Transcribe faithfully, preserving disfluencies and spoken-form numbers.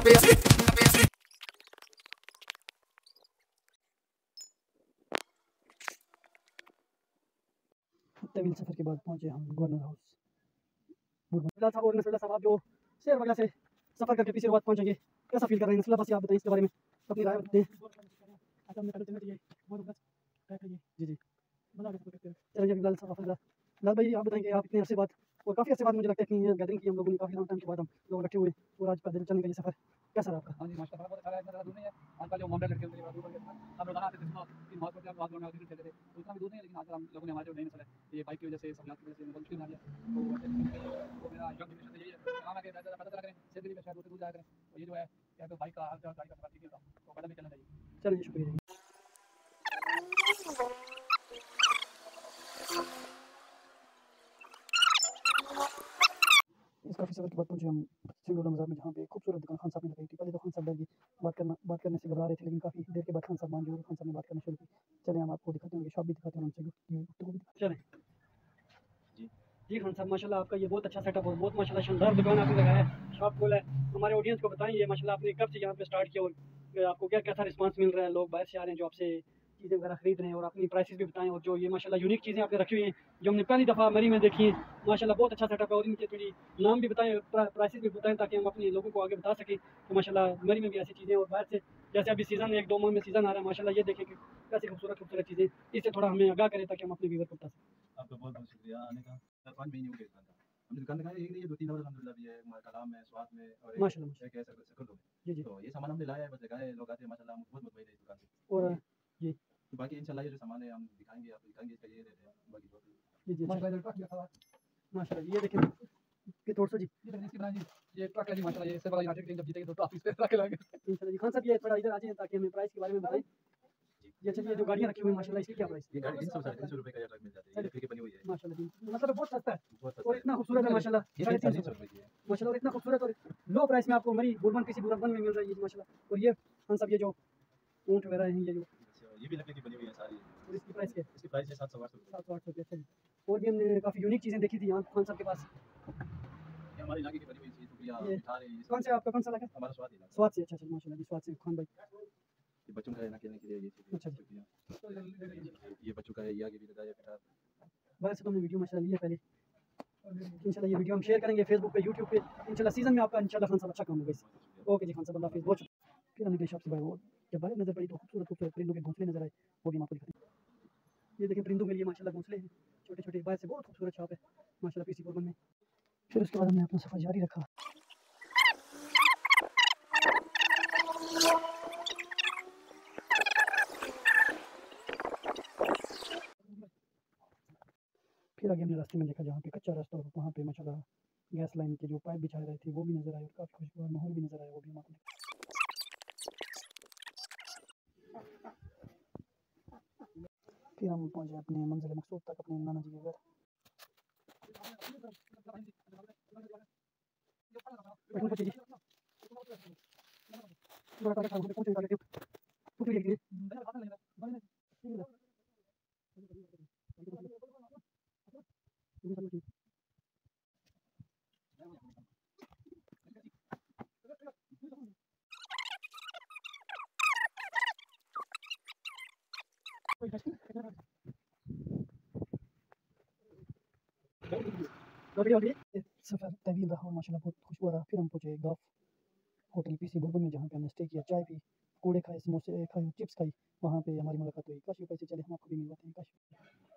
तवील सफ़र के बाद पहुंचे हम गवर्नर हाउस। नसरुल्लाह साहब और नसरुल्लाह साहब जो शेर वगैरह से सफ़र करके पीछे रोड पहुंचेंगे, कैसा फील कर रहे हैं नसरुल्लाह, बस आप बताएं इसके बारे में अपनी राय दें। जी जी चलिए लाल साहब लाल भाई आप बताएंगे, आप इतने अरसे बाद और काफ़ी अरसे बाद मुझे लगता है कि गैदरिंग की हम लोगों ने, काफ़ी लॉन्ग टाइम के बाद हम लोग इकट्ठे हुए और आज पैदल चलने का ये सफ़र कैसा रहा आपका? हाँ जी माशाल्लाह बहुत अच्छा रहा है, इतना दूर नहीं है। आजकल जो मोहम्मद लड़के होते हैं दूर होते हैं, हम रोजाना आते थे सुबह तीन बहुत बजे आप लोग आते थे तो उतना भी दूर नहीं है, लेकिन आजकल हम लोगों ने हमारे जो नई नस्ल है ये बाइक की वजह से सहूलियत की वजह से बहुत मुश्किल बना दिया। तो वैसे तो मेरा यंग जनरेशन से यही है काम है कि पैदल पैदल चला करें, सेहत के लिए शायद दूर जाया करें, तो ये जो है या तो बाइक का हर जगह गाड़ी का सफर ठीक नहीं होता, तो पैदल भी चलना चाहिए। चलिए शुक्रिया। इस काफ़ी सफ़र के बाद पहुंचे हम सिंगोला बाज़ार में, जहाँ पे खूबसूरत दुकान खान साहब ने लगाई थी। पहले तो खान साहब डर गए, बात करना बात करने से घबरा रहे थे, लेकिन काफ़ी देर के बाद खान साहब मान गए और खान साहब ने बात करना शुरू की। चलें हम आपको दिखाते हैं, शॉप भी दिखाते हैं, उनसे गुफ्तगू भी दिखाते हैं। चलें जी खान साहब, माशाल्लाह आपका ये बहुत अच्छा सेटअप और बहुत माशाल्लाह शानदार दुकान आपने लगाया है, शॉप खोला है। हमारे ऑडियंस को बताएं ये माशाल्लाह आपने कब से यहाँ पे स्टार्ट किया और आपको क्या कैसा रिस्पांस मिल रहा है, लोग बाहर से आ रहे हैं जो आपसे चीज़ें वगैरह खरीद रहे हैं, और अपनी प्राइसेस भी बताएं, और जो ये माशाल्लाह यूनिक चीज़ें आपने रखी हुई हैं जो हमने पहली दफ़ा मरी में देखी है, माशाल्लाह बहुत अच्छा सेटअप है। और इनके थोड़ी नाम भी बताएं, प्राइसेस भी बताएं, ताकि हम अपने लोगों को आगे बता सकें कि माशाल्लाह मरी में भी ऐसी चीज़ें, और बाहर से जैसे अभी सीज़न एक दो माह में सीज़न आ रहा है माशाल्लाह, ये देखें कि कैसी खूबसूरत खूबसूरत चीज़ें, इससे थोड़ा हमें आगाह करें ताकि हम अपने व्यूअर को बता सकें। आपका बहुत बहुत शुक्रिया आने का। पाँच महीने हो गए दुकान का, हमने दुकान लगाई एक नहीं है, दो तीन और अल्हम्दुलिल्लाह भी है, हमारा कलाम है, स्वाद में और माशाल्लाह एक है सकल में। जी जी। तो ये सामान हमने लाया है, बस लगाए, लोग आते हैं माशाल्लाह, हम बहुत मुतमईन है इस दुकान से। और जी तो बाकी इंशाल्लाह ये जो सामान है हम दिखाएंगे, आपको दिखाएंगे, इसका ये रेट है बाकी जो जी जी माशाल्लाह। माशाल्लाह ये देखें कि तोड़ सो जी, ये देखिए इसकी बना जी, ये ट्रक है जी माशाल्लाह, ये इससे बड़ा यूनाइटेड टीम जब जीतेगी तो ट्रॉफी इस पे रख लाएंगे इंशाल्लाह जी। खान साहब ये थोड़ा इधर आ जाइए ताकि हमें प्राइस के बारे में बताएं। ये अच्छा, ये जो गाड़ियाँ रखी हुई हैं माशाल्लाह, इसकी क्या प्राइस? ये गाड़ी तीन सौ साढ़े तीन सौ रुपए का ये ट्रक मिल जाता है, ये लकड़ी की बनी हुई है माशाल्लाह जी, मतलब बहुत सस्ता है बहुत और सस्ता इतना खूबसूरत है माशाल्लाह, है, साढ़े ये तीन तीन सौ सौ रुपए की है। माशाल्लाह, और इतना खूबसूरत और लो प्राइस में आपको मरी बुरबन किसी बुरबन में मिल रही है माशाल्लाह। और ये खान साहब ये जो ऊँट वगैरह हैं, ये जो ये भी लकड़ी की बनी हुई है सारी, और इसकी प्राइस क्या है? इसकी प्राइस है सात सौ आठ सौ रुपये। सात सौ आठ सौ रुपये। अच्छा जी। और भी हमने काफ़ी यूनिक चीज़ें देखी थी यहाँ खान साहब के पास। ये हमारे इलाके की बनी हुई चीज़, टुकड़ियाँ, ये मिठाई, ये कौन सब से आपका कौन सा इलाका? हमारा स्वाद इलाका। स्वाद से, अच्छा अच्छा माशाल्लाह जी, स्वाद से खान भाई। ये बच्चों का है ना, खेलने के लिए ये चीज़ें, अच्छा जी। टुकड़ियाँ, ये बच्चों का है, ये आगे भी लगाया बेटा। वैसे तो हमने वीडियो माशाल्लाह ली है पहले, इंशाल्लाह ये वीडियो हम शेयर करेंगे फेसबुक पे, यूट्यूब पे, इंशाल्लाह सीज़न में आपका इंशाल्लाह खान साहब अच्छा काम होगा इससे। ओके जी खान साहब, अल्लाह हाफ़िज़, बहुत शुक्रिया। फिर हम निकले शॉप से बाहर, वो जब बाहर नज़र पड़ी तो खूबसूरत खूबसूरत परिंदों के घोंसले नज़र आए, वो भी हम आपको दिखाते हैं। ये देखिए परिंदों के लिए माशाल्लाह घोंसले हैं छोटे छोटे, बाहर से बहुत खूबसूरत शॉप है माशाल्लाह पीसी बुरबन में। फिर उसके बाद हमने अपना सफ़र जारी रखा। फिर आगे हमने रास्ते में देखा जहाँ पे कच्चा रास्ता, और वहाँ पे माशाल्लाह गैस लाइन के जो पाइप बिछाए रहे थे वो भी नज़र आए, और काफ़ी खुशगवार माहौल भी नज़र आया, वो भी हम आपको दिखाते हैं। फिर हम पहुँचे अपने मंजिल मकसूद तक, अपने नाना जी के घर। बैठो जी, बड़ा काका साहब पहुँचे काका के टुकड़ी लेके सफ़र तवील रहा और माशाल्लाह बहुत खुशबू रहा। फिर हम पहुँचे गल्फ होटल पीसी बुरबन में, जहाँ पे हमने स्टे किया, चाय पी, पकौड़े खाए, समोसे खाए, चिप्स खाई। वहाँ पे हमारी मुलाकात हुई काशी। पैसे चले हम आपको भी मिलवाते हैं काशी।